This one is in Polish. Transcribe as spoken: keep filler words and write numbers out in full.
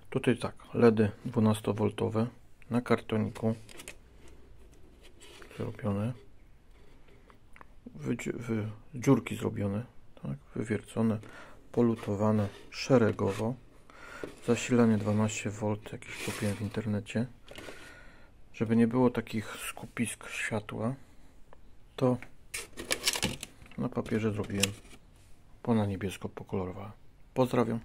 Tutaj tak, LEDy dwunastowoltowe na kartoniku zrobione, wy, wy, dziurki zrobione, tak, wywiercone, polutowane szeregowo, zasilanie dwanaście wolt, jakieś kupiłem w internecie, żeby nie było takich skupisk światła, to na papierze zrobiłem, po na niebiesko pokolorowałem. Pozdrawiam.